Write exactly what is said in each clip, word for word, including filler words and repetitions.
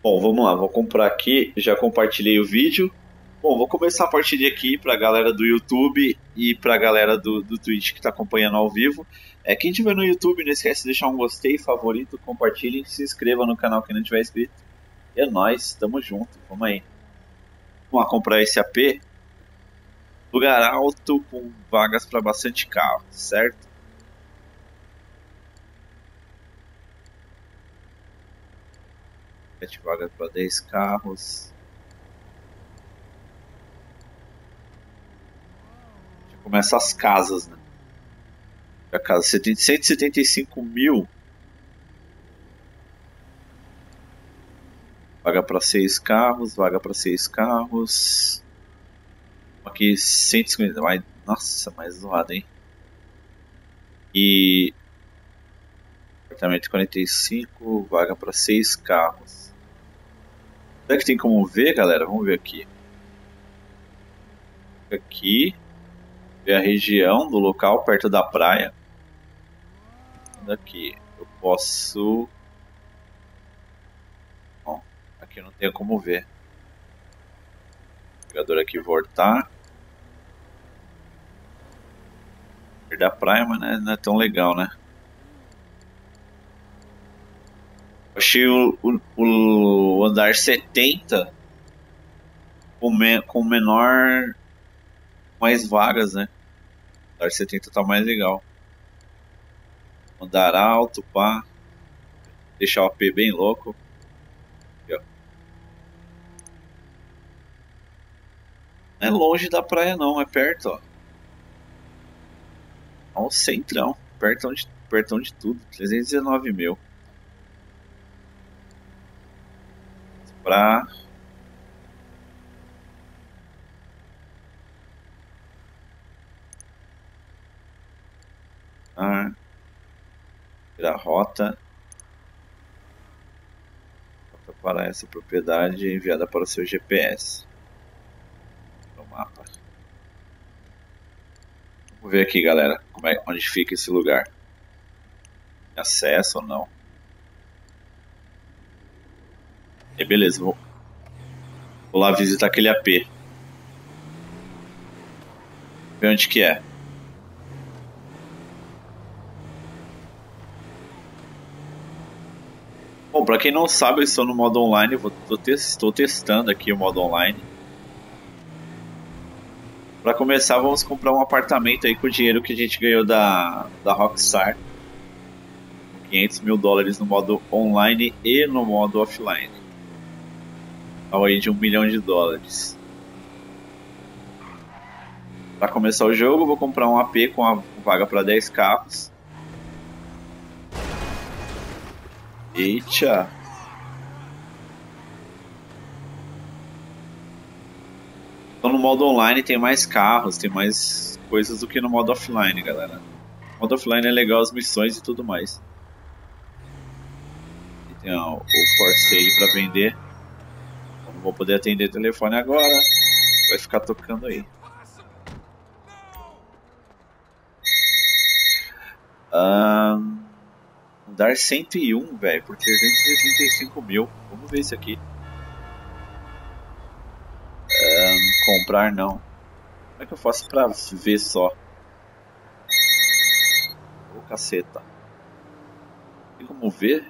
Bom, vamos lá, vou comprar aqui, já compartilhei o vídeo. Bom, vou começar a partir de aqui para a galera do YouTube e para a galera do, do Twitch que está acompanhando ao vivo. É, quem estiver no YouTube, não esquece de deixar um gostei, favorito, compartilhe e se inscreva no canal quem não tiver inscrito. É nóis, tamo junto, vamos aí. Vamos lá comprar esse A P. Lugar alto com vagas para bastante carro, certo? sete vagas para dez carros. Já começa as casas, né? A casa cento e setenta e cinco mil. Vaga para seis carros, vaga para seis carros. Aqui cento e cinquenta. Ai, nossa, mais zoado, hein? E apartamento quarenta e cinco, vaga para seis carros. Será que tem como ver, galera? Vamos ver aqui. Aqui, ver a região do local perto da praia. Aqui, eu posso. Bom, aqui não tem como ver. Jogador aqui voltar. Da praia, mas não é, não é tão legal, né? Achei o, o, o andar setenta com, me, com menor, mais vagas, né? O andar setenta tá mais legal. Andar alto, pá. Deixar o A P bem louco. Aqui, ó. Não é longe da praia não, é perto, ó. Ó, o centrão, pertão de, pertão de tudo. trezentos e dezenove mil. Pra... Ah, virar rota. Rota para essa propriedade enviada para o seu G P S. No mapa. Vamos ver aqui, galera, como é, onde fica esse lugar. Acesso ou não? E beleza, vou, vou lá visitar aquele A P. Ver onde que é. Bom, pra quem não sabe, eu estou no modo online. Vou, tô te, estou testando aqui o modo online. Pra começar, vamos comprar um apartamento aí com o dinheiro que a gente ganhou da, da Rockstar. quinhentos mil dólares no modo online e no modo offline. Então aí de um milhão de dólares. Para começar o jogo, vou comprar um A P com a vaga para dez carros. Eita! Então no modo online tem mais carros, tem mais coisas do que no modo offline, galera. No modo offline é legal as missões e tudo mais. E tem ó, o for sale para vender. Não vou poder atender o telefone agora. Vai ficar tocando aí. Um, andar cento e um, velho, por trezentos e trinta e cinco mil. Vamos ver isso aqui. Um, comprar não. Como é que eu faço pra ver só? Ô, caceta. Tem como ver?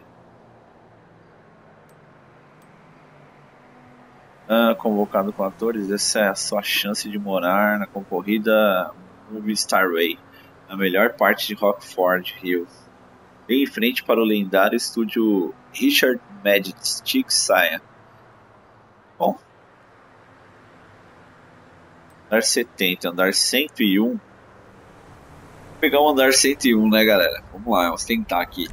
Ah, convocado com atores, essa é a sua chance de morar na concorrida Movie Star Way, a melhor parte de Rockford Hills. Bem em frente para o lendário estúdio Richard Majestic Saia. Bom, andar setenta, andar cento e um. Vou pegar um andar cento e um, né, galera? Vamos lá, vamos tentar aqui.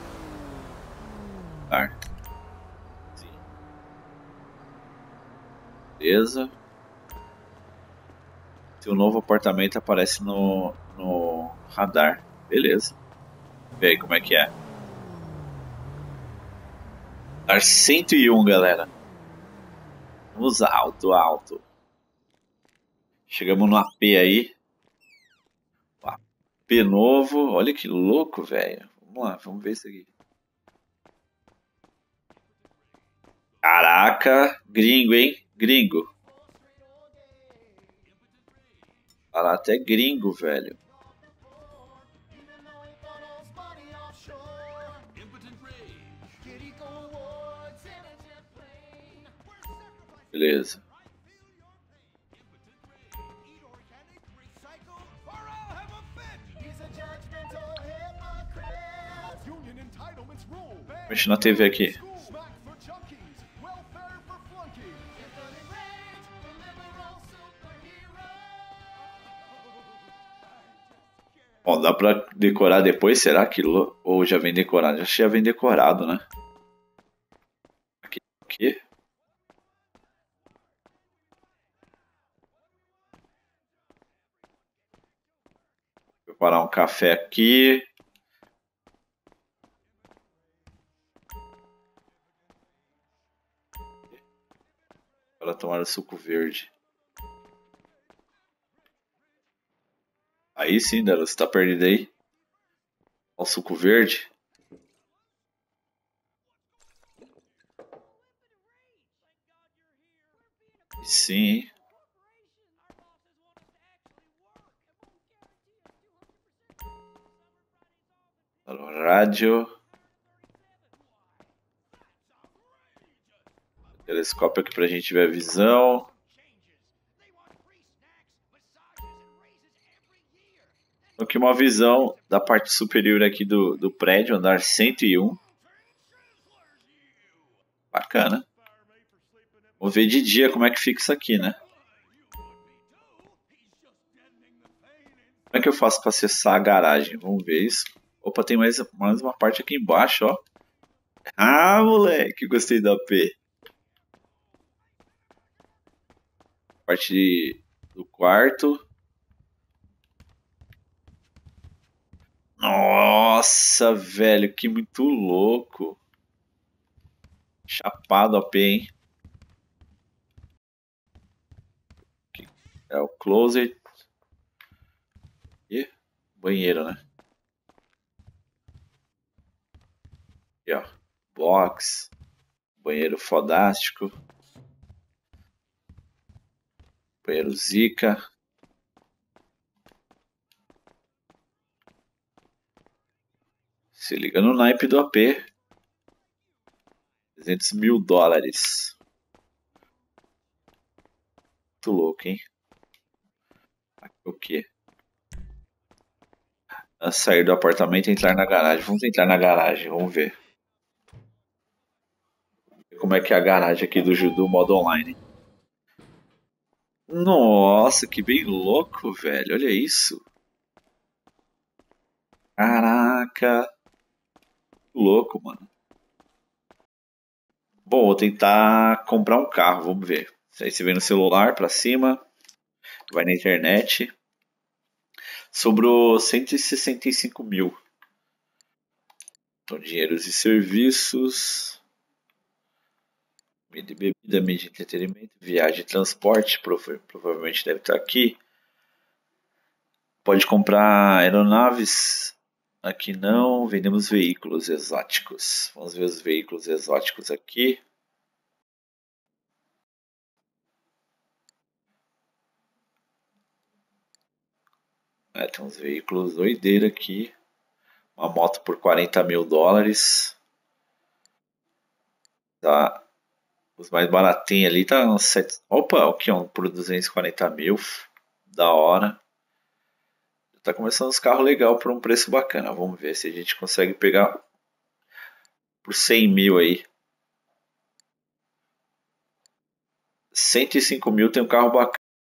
Andar. Sim. Beleza. Seu novo apartamento aparece no, no radar. Beleza. Vê aí como é que é. Andar cento e um, galera. Vamos alto, alto. Chegamos no A P aí. A P novo. Olha que louco, velho. Vamos lá, vamos ver isso aqui. Caraca, gringo, hein? Gringo. Fala até gringo, velho. Beleza. Mexi na T V aqui. Bom, dá pra decorar depois? Será que... Ou já vem decorado? Já vem decorado, né? Aqui. Aqui. Vou preparar um café aqui. Para tomar o suco verde. Aí sim, Daro, você tá perdido aí? Olha o suco verde. Sim. Rádio. Telescópio aqui pra gente ver a visão. Aqui uma visão da parte superior aqui do, do prédio, andar cento e um. Bacana. Vamos ver de dia como é que fica isso aqui, né? Como é que eu faço para acessar a garagem? Vamos ver isso. Opa, tem mais, mais uma parte aqui embaixo, ó. Ah, moleque, gostei da P. Parte de, do quarto. Nossa, velho, que muito louco. Chapado a P, hein? É o closet. E banheiro, né? Aqui, ó. Box. Banheiro fodástico. Banheiro Zika. Se liga no naipe do A P. trezentos mil dólares. Muito louco, hein? Aqui o quê? A sair do apartamento e entrar na garagem. Vamos entrar na garagem, vamos ver. Como é que é a garagem aqui do Judo modo online. Nossa, que bem louco, velho. Olha isso. Caraca. Louco, mano. Bom, vou tentar comprar um carro, vamos ver. Aí você vem no celular pra cima, vai na internet. Sobrou cento e sessenta e cinco mil. Então, dinheiros e serviços. Comida e bebida, mídia e entretenimento, viagem e transporte, prova provavelmente deve estar aqui. Pode comprar aeronaves. Aqui não, vendemos veículos exóticos. Vamos ver os veículos exóticos aqui. É, tem uns veículos doideira aqui. Uma moto por quarenta mil dólares. Tá. Os mais baratinhos ali tá uns sete... Opa, o que é um por duzentos e quarenta mil. Da hora. Tá começando uns carros legais por um preço bacana. Vamos ver se a gente consegue pegar por cem mil aí. cento e cinco mil tem um carro bacana.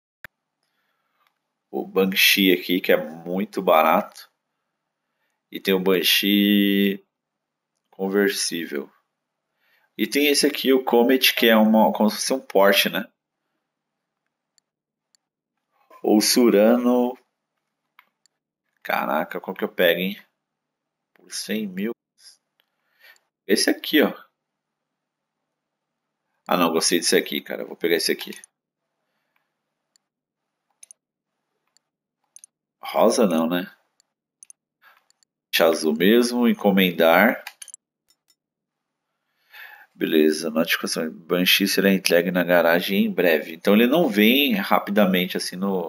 O Banshee aqui, que é muito barato. E tem o Banshee conversível. E tem esse aqui, o Comet, que é uma, como se fosse um Porsche, né? Ou Surano. Caraca, qual que eu pego, hein? Por cem mil. Esse aqui, ó. Ah, não, gostei desse aqui, cara. Vou pegar esse aqui. Rosa não, né? Azul mesmo, encomendar. Beleza, notificação. Banshee será entregue na garagem em breve. Então ele não vem rapidamente assim no...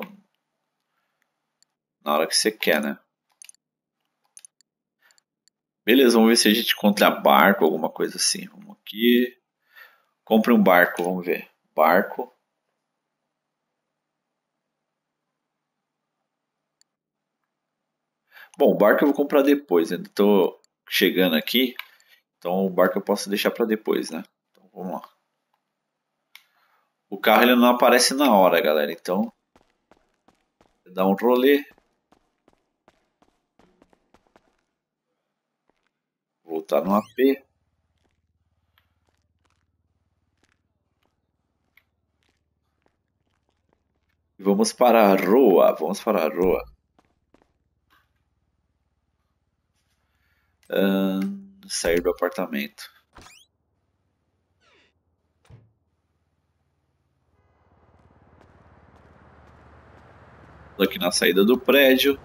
na hora que você quer, né? Beleza, vamos ver se a gente encontra barco, alguma coisa assim. Vamos aqui. Compre um barco, vamos ver. Barco. Bom, o barco eu vou comprar depois. Ainda tô chegando aqui. Então o barco eu posso deixar para depois, né? Então vamos lá. O carro ele não aparece na hora, galera. Então dá um rolê. Voltar no A P. Vamos para a Roa. Vamos para a Roa. Hum, sair do apartamento. Tô aqui na saída do prédio.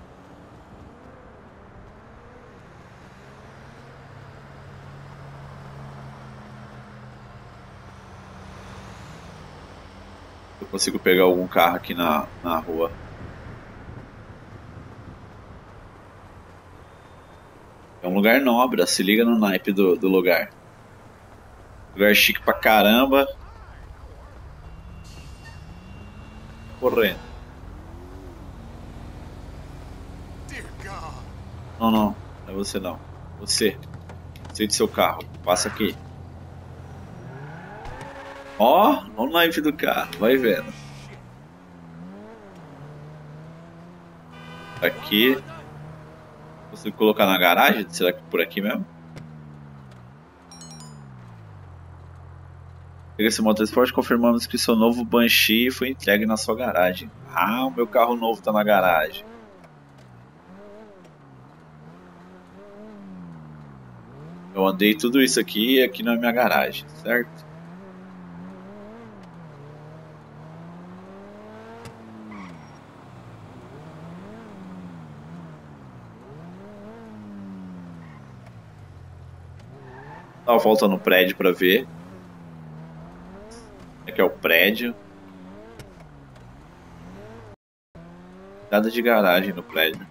Eu consigo pegar algum carro aqui na, na rua. É um lugar nobre, se liga no naipe do, do lugar. Lugar chique pra caramba. Correndo. Não, não. Não é você não. Você. Você de seu carro. Passa aqui. Ó, oh, o naipe do carro. Vai vendo. Aqui. Consigo colocar na garagem? Será que por aqui mesmo? Esse Motorsport, confirmamos que seu novo Banshee foi entregue na sua garagem. Ah, o meu carro novo está na garagem. Eu andei tudo isso aqui e aqui na minha garagem, certo? Dá uma volta no prédio para ver. Aqui é o prédio. Nada de garagem no prédio.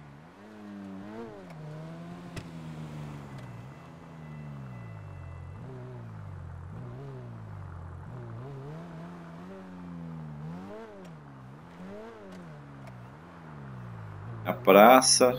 A praça.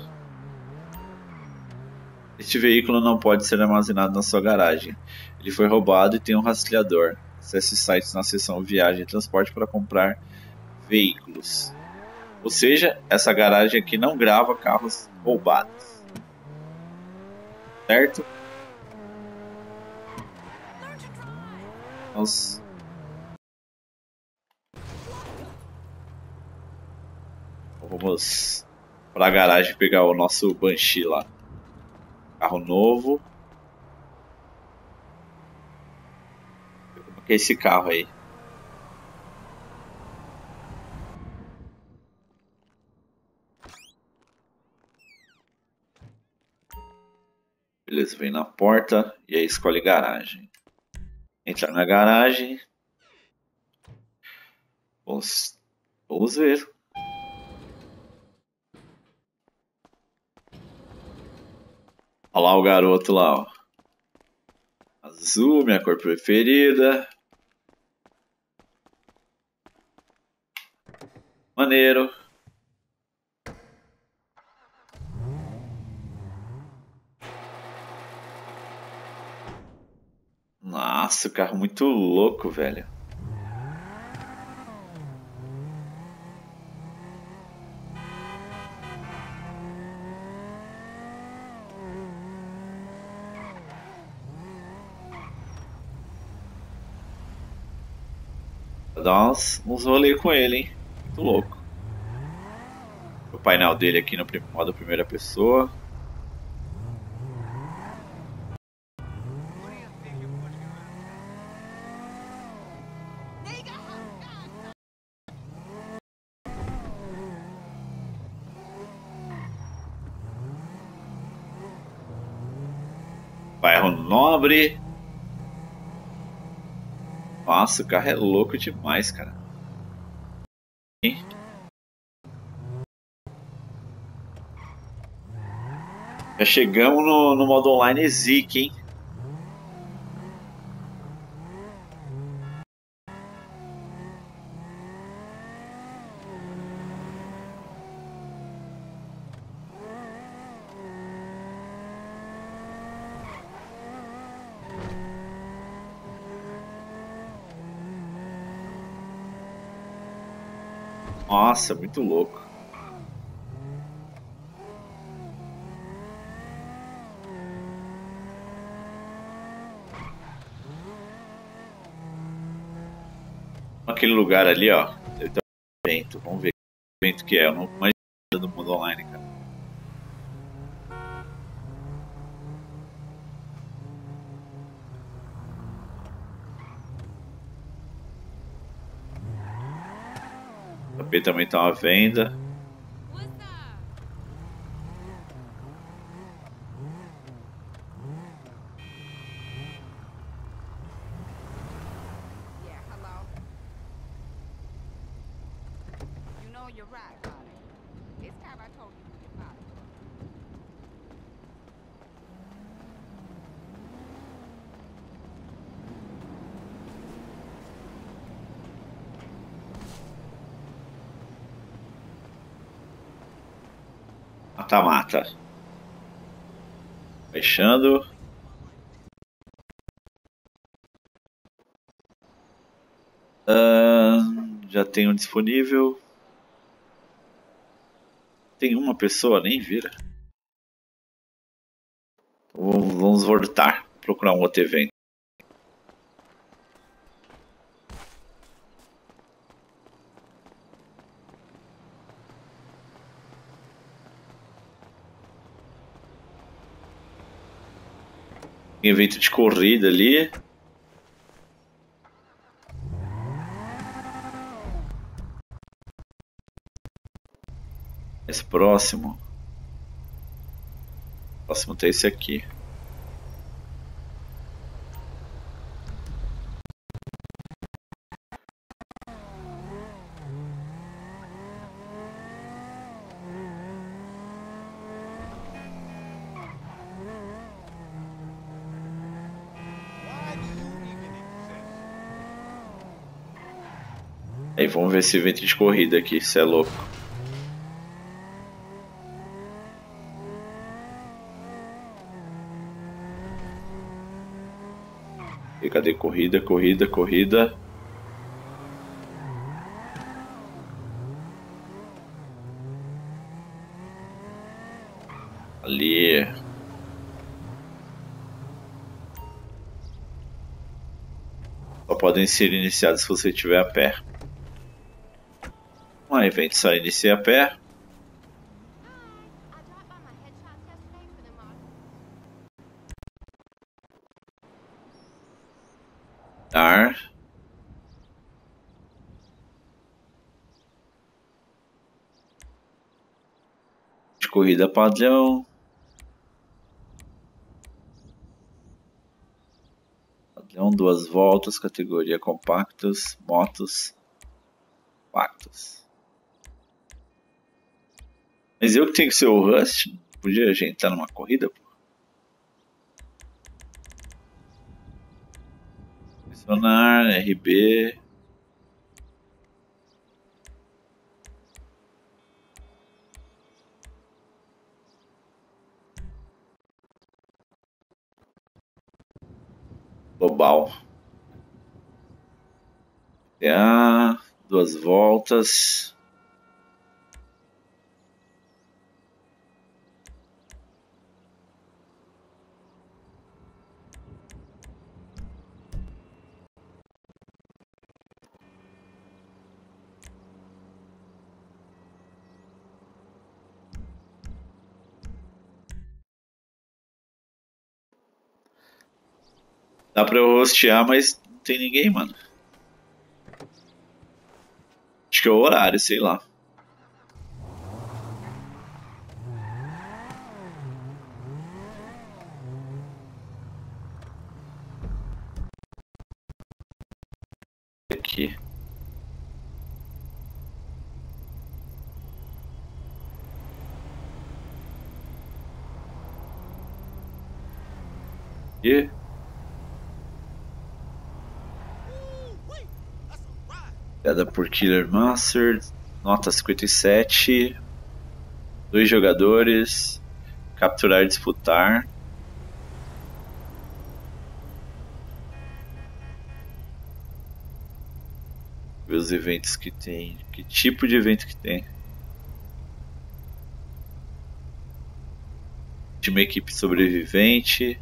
Este veículo não pode ser armazenado na sua garagem. Ele foi roubado e tem um rastreador. Acesse sites na seção Viagem e Transporte para comprar veículos. Ou seja, essa garagem aqui não grava carros roubados. Certo? Vamos... Vamos para a garagem pegar o nosso Banshee lá. Carro novo. Como que é esse carro aí? Beleza, vem na porta e aí escolhe garagem. Entrar na garagem. Vamos, vamos ver. Olha lá o garoto lá, ó. Azul, minha cor preferida. Maneiro. Nossa, o carro muito louco, velho. Vou dar uns, uns rolês com ele, hein? Muito louco. O painel dele aqui no modo primeira pessoa. Bairro nobre. Nossa, o carro é louco demais, cara. Já chegamos no, no modo online Zik, hein? Nossa, muito louco. Aquele lugar ali, ó. Deve ter um evento. Vamos ver que evento que é. Eu não imagino do mundo online, cara. O T P também tá uma venda. Mata-mata. Fechando. Uh, já tem um disponível. Tem uma pessoa, nem vira. Então, vamos voltar. Procurar um outro evento. Tem evento de corrida ali. Esse próximo. O próximo tem esse aqui. Aí vamos ver esse evento de corrida aqui, se é louco. E cadê corrida, corrida, corrida? Ali. Só podem ser iniciados se você estiver a pé. Um evento só inicia a pé. Ar. De corrida padrão. Padrão, duas voltas, categoria compactos, motos, compactos. Mas eu que tenho que ser o Rust? Podia a gente estar numa corrida, pô? Selecionar, R B. Global. A, duas voltas. Dá pra eu hostear, mas não tem ninguém, mano. Acho que é o horário, sei lá. aqui. E criada por Killer Master, nota cinquenta e sete, dois jogadores, capturar e disputar. Ver os eventos que tem, que tipo de evento que tem. De uma equipe sobrevivente.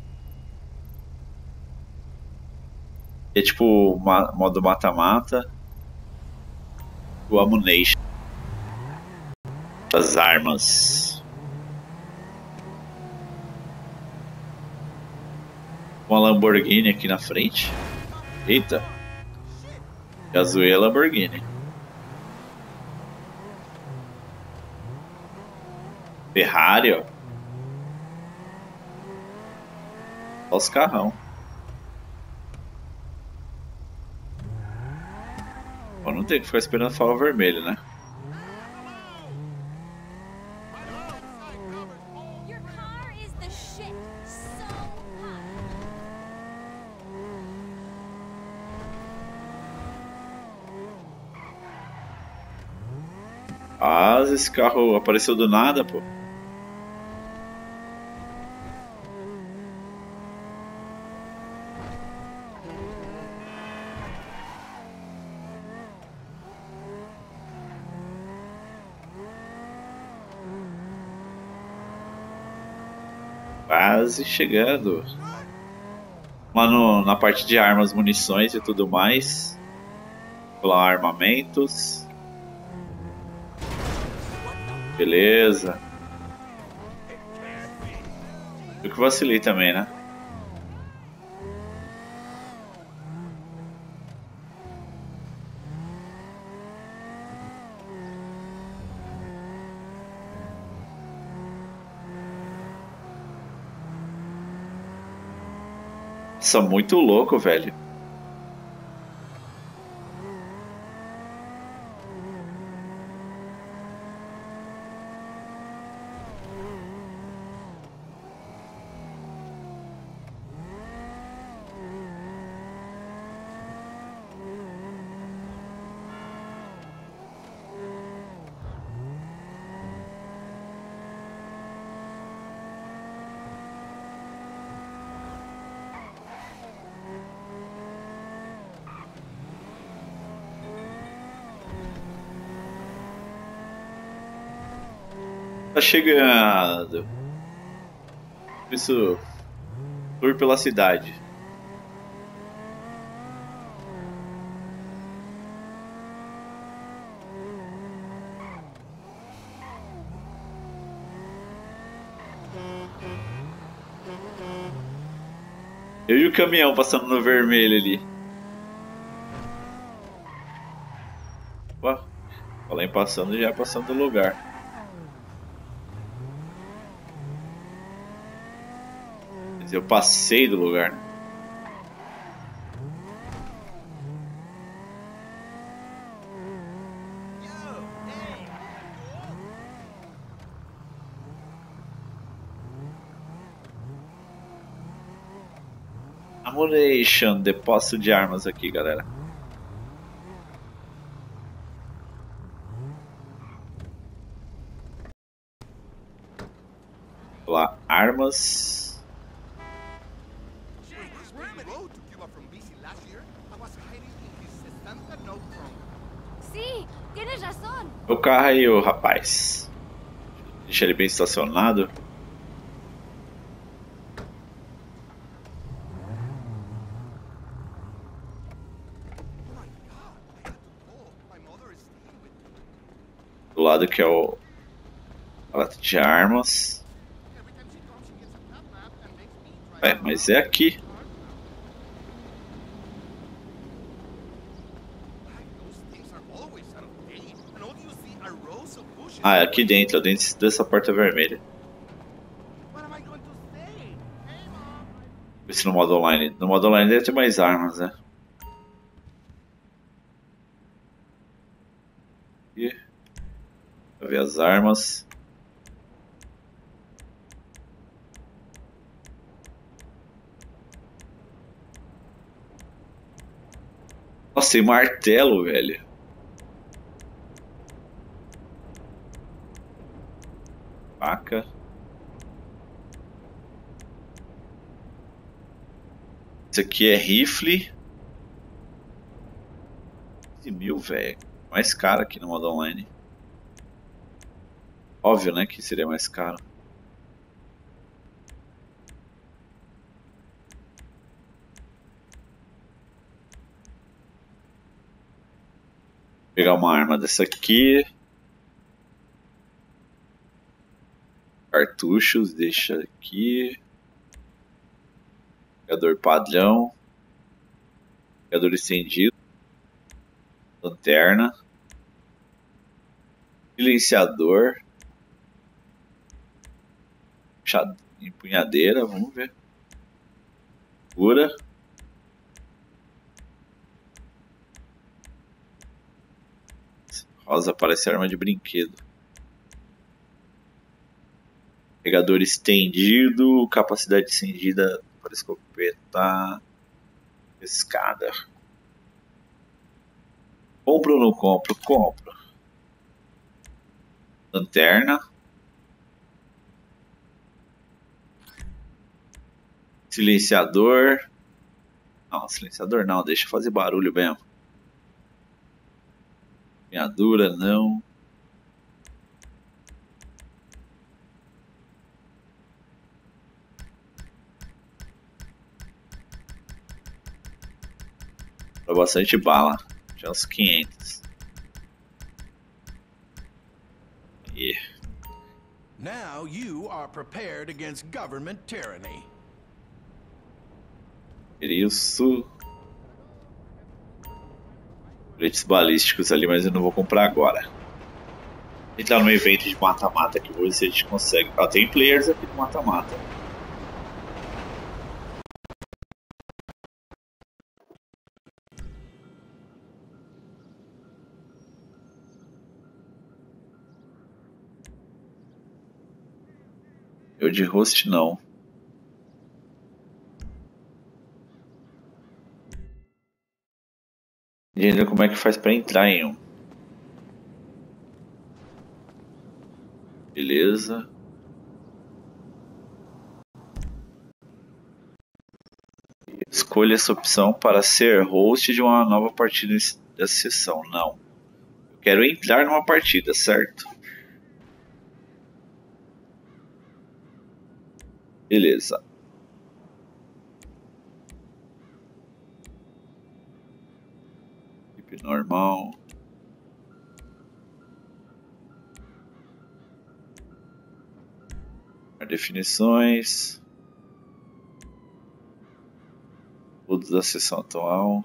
É tipo ma modo mata-mata. O Ammunition. As armas. Uma Lamborghini aqui na frente. Eita. Já zoei a Lamborghini. Ferrari, ó. Olha os carrão. Ó, não tem que ficar esperando farol vermelho, né? Ah, esse carro apareceu do nada, pô. Quase chegando. Lá no, na parte de armas, munições e tudo mais. Lá, armamentos. Beleza. Eu que vacilei também, né? Nossa, muito louco, velho. Tá chegando. Isso. Tour pela cidade. Eu e o caminhão passando no vermelho ali. Ó, falei em passando, já passando do lugar. Eu passei do lugar. Ammunition, depósito de armas aqui, galera. Lá, armas. O carro aí, o rapaz. Deixa ele bem estacionado. Do lado que é o lata de armas. É, mas é aqui. Ah, é aqui dentro, dentro dessa porta vermelha. Vê se no modo online. No modo online deve ter mais armas, né? E pra ver as armas. Nossa, tem martelo, velho. Faca. Esse aqui é rifle. quinze mil, velho. Mais caro aqui no modo online. Óbvio, né, que seria mais caro. Vou pegar uma arma dessa aqui. Cartuchos, deixa aqui. Carregador padrão. Carregador estendido. Lanterna. Silenciador. Empunhadeira, vamos ver. Cura. Rosa parece arma de brinquedo. Carregador estendido. Capacidade estendida para escopeta. Escada. Compro ou não compro? Compro. Lanterna. Silenciador. Não, silenciador não, deixa eu fazer barulho mesmo. Empunhadura, não. Dá bastante bala. Já uns quinhentos. E... Now you are prepared against government tyranny. Isso. Coletes balísticos ali, mas eu não vou comprar agora. Entrar no evento de mata-mata que hoje a gente consegue. Ah, tem players aqui do mata-mata. Eu de host não. E ainda como é que faz pra entrar em um? Beleza. Escolha essa opção para ser host de uma nova partida dessa sessão. Não. Eu quero entrar numa partida, certo? Beleza. Equipe normal. Definições. Todos da sessão atual.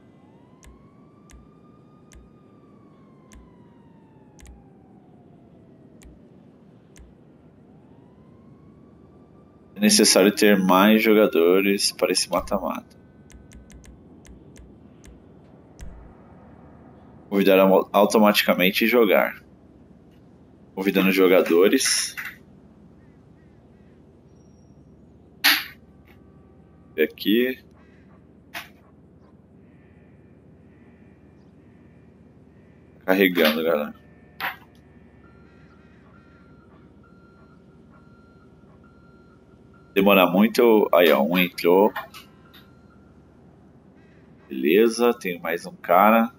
É necessário ter mais jogadores para esse mata-mata. Convidar automaticamente e jogar. Convidando jogadores. Aqui. Carregando, galera. Demora muito. Aí, ó, um entrou. Beleza, tem mais um cara.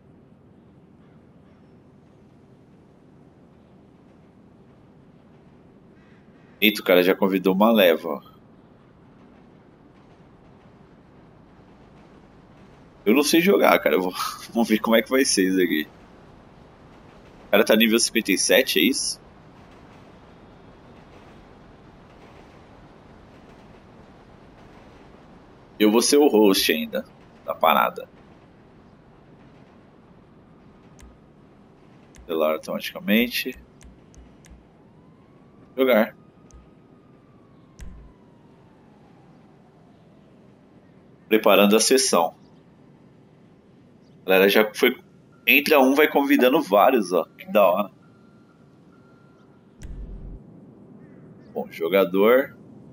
Eita, o cara já convidou uma leva. Eu não sei jogar, cara. Eu vou... Vamos ver como é que vai ser isso aqui. O cara tá nível cinquenta e sete, é isso? Eu vou ser o host ainda da parada. Celular automaticamente. Jogar. Preparando a sessão. A galera já foi Entra um, vai convidando vários, ó. Que da hora. Bom, jogador.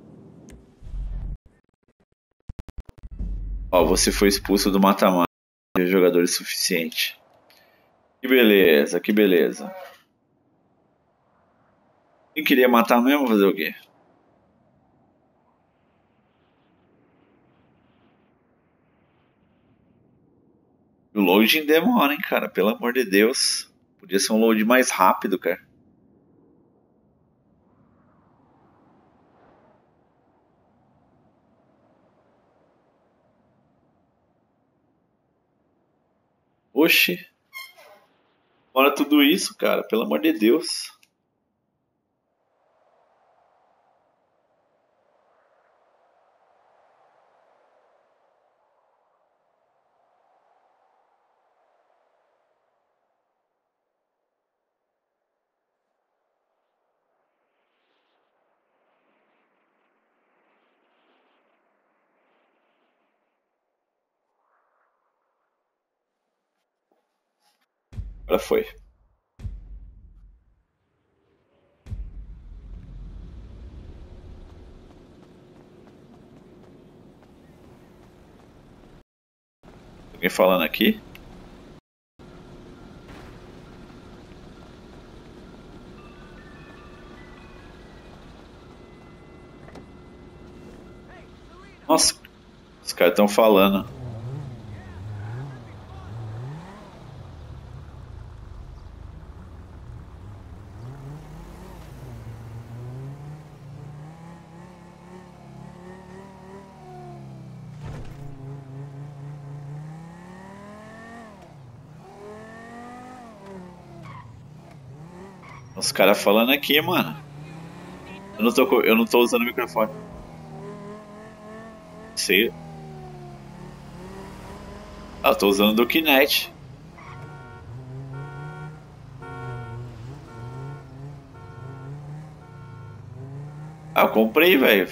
Ó, você foi expulso do mata-mata. Jogador suficiente. Que beleza, que beleza. Quem queria matar mesmo, fazer o quê? O loading demora, hein, cara? Pelo amor de Deus. Podia ser um load mais rápido, cara. Oxi. Demora tudo isso, cara. Pelo amor de Deus. Agora foi. Alguém falando aqui? Nossa, os caras estão falando. Os caras falando aqui, mano. Eu não tô, eu não tô usando o microfone. Sei. Ah, eu tô usando do Kinect. Ah, eu comprei, velho.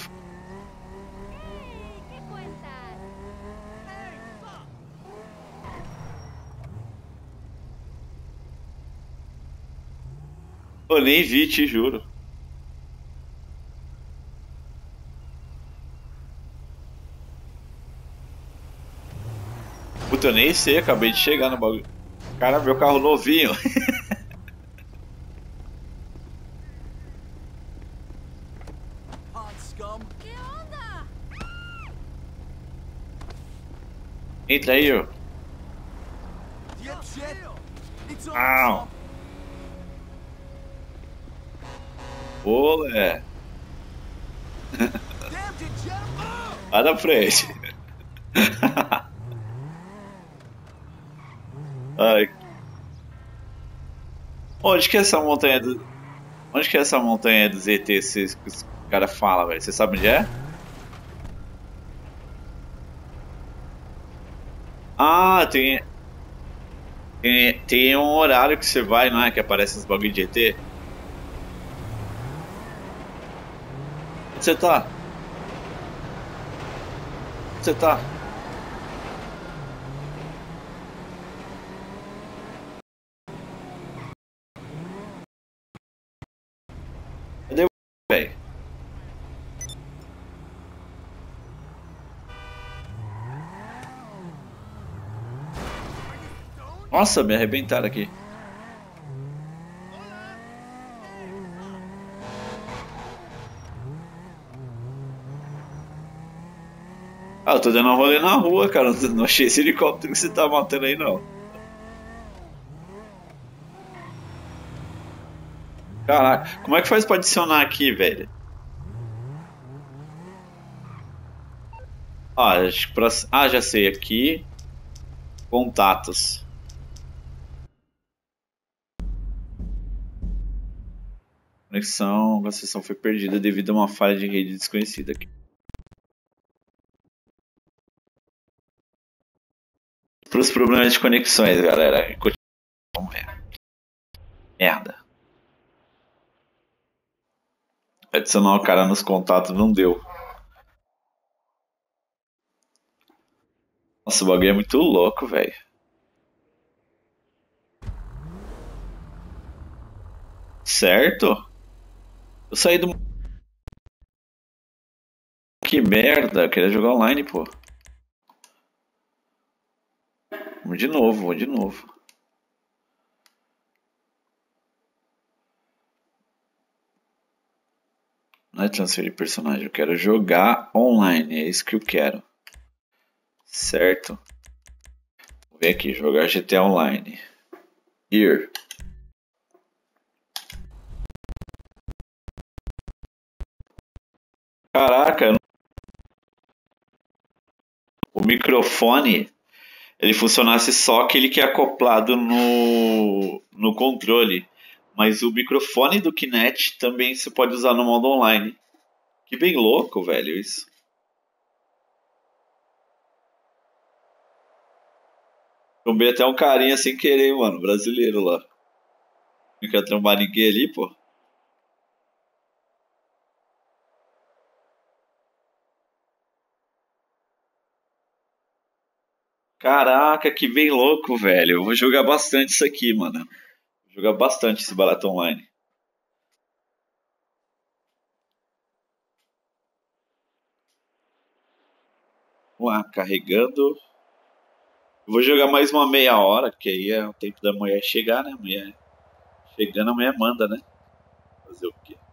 Eu nem vi, te juro. Puta, eu nem sei, acabei de chegar no bagulho. Cara, meu carro novinho. Entra aí, ó. Au. Olé. Vai na frente. Ai. Onde que é essa montanha do... Onde que é essa montanha do Z T que os caras falam, velho? Você sabe onde é? Ah, tem... tem... Tem um horário que você vai, não é? Que aparece os bagulho de E T. Onde você tá? Onde você tá? Cadê o velho? Nossa, me arrebentaram aqui. Ah, eu tô dando um rolê na rua, cara. Não achei esse helicóptero que você tá matando aí, não. Caraca, como é que faz pra adicionar aqui, velho? Ah, acho que pra... ah, já sei. Aqui. Contatos. Conexão. A sessão foi perdida devido a uma falha de rede desconhecida aqui. Para os problemas de conexões, galera. Vamos ver. Merda. Adicionar o cara nos contatos não deu. Nossa, o bagulho é muito louco, velho. Certo? Eu saí do. Que merda, eu queria jogar online, pô. Vamos de novo, vou de novo. Não é transferir personagem, eu quero jogar online, é isso que eu quero. Certo? Vou ver aqui, jogar G T A Online. Here. Caraca, eu não... o microfone ele funcionasse só que ele que é acoplado no, no controle. Mas o microfone do Kinect também se pode usar no modo online. Que bem louco, velho, isso. Trombei até um carinha sem querer, mano, brasileiro lá. Não quer trombar ninguém ali, pô. Caraca, que bem louco, velho. Eu vou jogar bastante isso aqui, mano. Vou jogar bastante esse barato online. Vamos lá, carregando. Eu vou jogar mais uma meia hora, que aí é o tempo da mulher chegar, né? A mulher chegando, a mulher manda, né? Fazer o quê?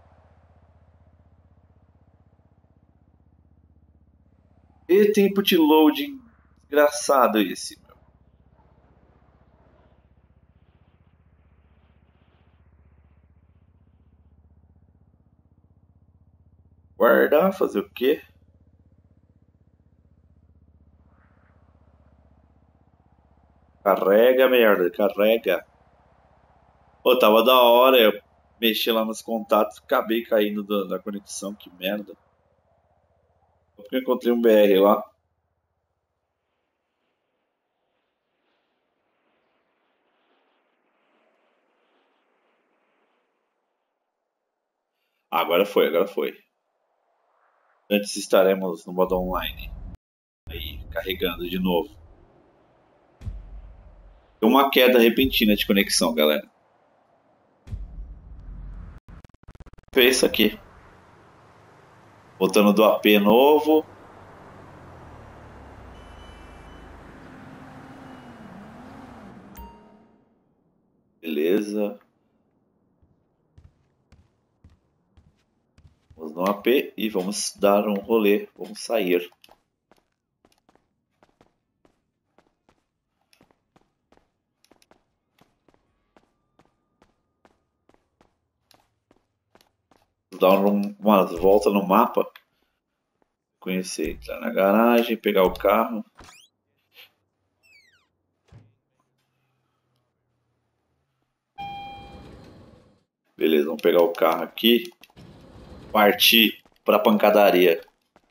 E tempo de loading desgraçado esse, meu. Guardar, fazer o quê? Carrega, merda, carrega. Pô, tava da hora, eu mexi lá nos contatos, acabei caindo da, da conexão, que merda. Só porque eu encontrei um B R lá. Ah, agora foi, agora foi. Antes estaremos no modo online. Aí, carregando de novo. Deu uma queda repentina de conexão, galera. Foi isso aqui. Voltando do A P novo. Beleza. Vamos no A P e vamos dar um rolê. Vamos sair. Vamos dar um, uma volta no mapa. Conhecer, entrar na garagem, pegar o carro. Beleza, vamos pegar o carro aqui. Partir pra pancadaria.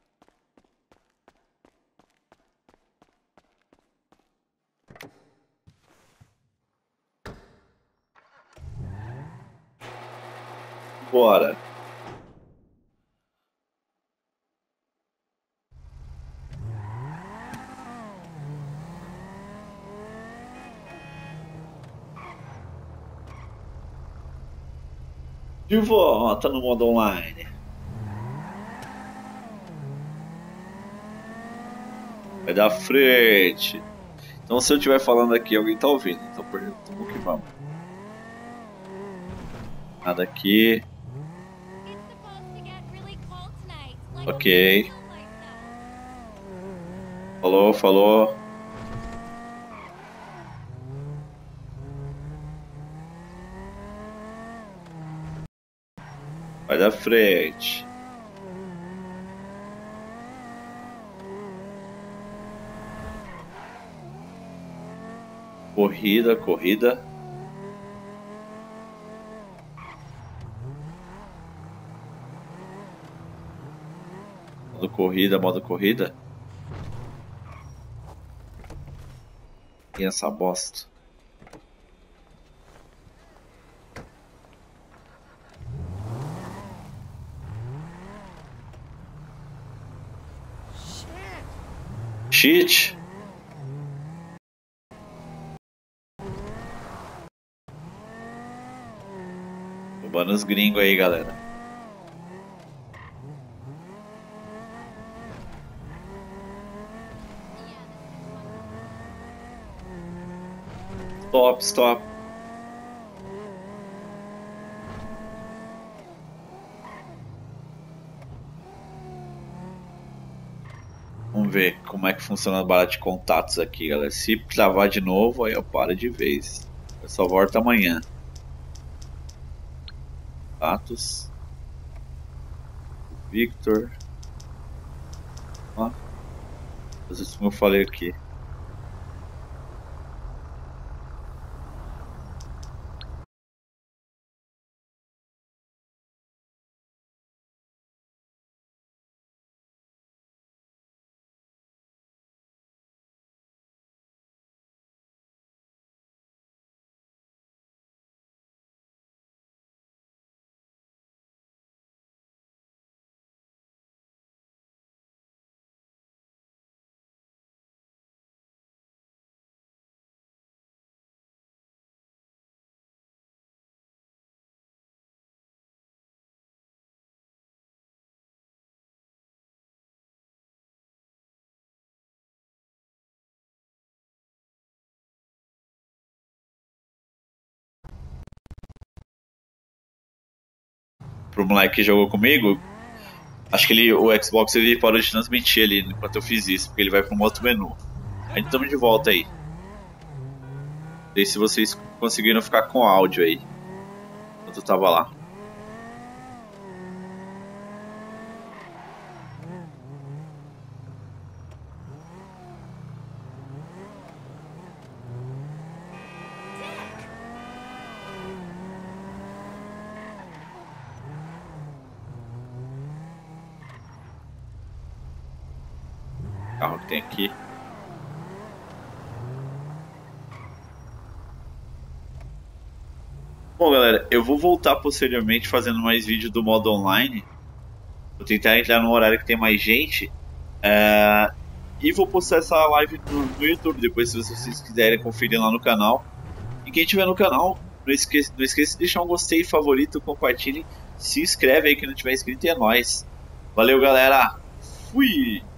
Bora. De volta no modo online. Vai dar frente. Então se eu estiver falando aqui, alguém tá ouvindo. Então por vamos que vamos. Nada aqui. Ok. Falou, falou. Vai da frente. Corrida, corrida. Modo corrida, modo corrida. E essa bosta. Shit. Roubando os gringos aí, galera. Stop, stop. Vamos ver como é que funciona a barra de contatos aqui, galera. Se travar de novo, aí eu paro de vez. Eu só volto amanhã. Contatos. Victor. Ó. Como eu falei aqui. Pro moleque que jogou comigo, acho que ele, o Xbox ele parou de transmitir ali enquanto eu fiz isso, porque ele vai para um outro menu. A gente estamos de volta aí. Não sei se vocês conseguiram ficar com áudio aí enquanto eu tava lá. Carro que tem aqui. Bom, galera, eu vou voltar posteriormente fazendo mais vídeo do modo online. Vou tentar entrar num horário que tem mais gente. É... E vou postar essa live no, no YouTube depois, se vocês quiserem conferir lá no canal. E quem estiver no canal, não esqueça, não esqueça de deixar um gostei, favorito, compartilhe. Se inscreve aí quem não tiver inscrito e é nóis. Valeu, galera. Fui!